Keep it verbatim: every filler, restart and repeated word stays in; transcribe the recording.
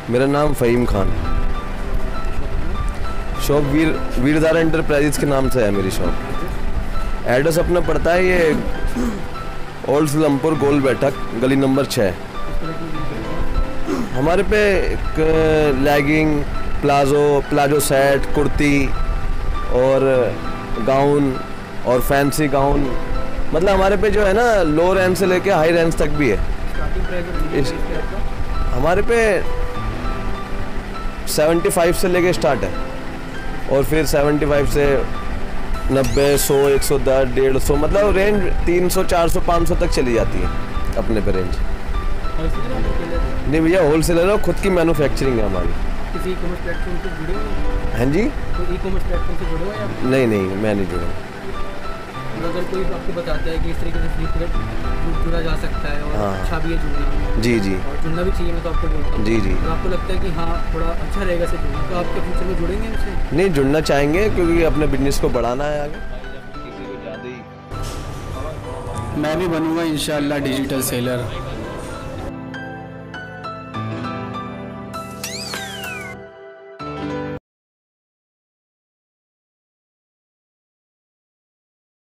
मेरा नाम Fahim Khan. Shop Veer Veerdhara enterprises के नाम से है मेरी शॉप। एड्रेस अपना पड़ता है ये ओल्ड सलमपुर गोल बैठक गली नंबर छः। हमारे पे एक legging, palazzo palazzo set, kurti और गाउन और फैंसी गाउन, मतलब हमारे पे जो है ना लो रेंज से लेके हाई रेंज तक भी है। इस, हमारे पे पचहत्तर से लेके स्टार्ट है और फिर पचहत्तर से नब्बे, सौ, एक सौ दस, डेढ़ सौ, मतलब रेंज तीन सौ, चार सौ, पाँच सौ तक चली जाती है अपने पे रेंज। नहीं भैया, होलसेलर है, खुद की मैन्युफैक्चरिंग है हमारी। किसी ई-कॉमर्स प्लेटफॉर्म से जुड़े हो? हाँ जी, कोई ई-कॉमर्स प्लेटफॉर्म से जुड़े हो या? नहीं नहीं, मैं नहीं जुड़ा। अगर कोई आपको बताता है कि इस तरीके से फ्लिपकार्ट जुड़ा जा सकता है और हाँ। अच्छा भी है जुड़ना, जी जी और जुड़ना भी चाहिए, मैं तो आपको बोलता हूँ। जी जी। तो आपको लगता है कि हाँ थोड़ा अच्छा रहेगा से जुड़ना, तो आपके फ्यूचर में जुड़ेंगे उससे? नहीं, जुड़ना चाहेंगे क्योंकि अपने बिजनेस को बढ़ाना है आगे। मैं भी बनूंगा इंशाल्लाह डिजिटल सेलर।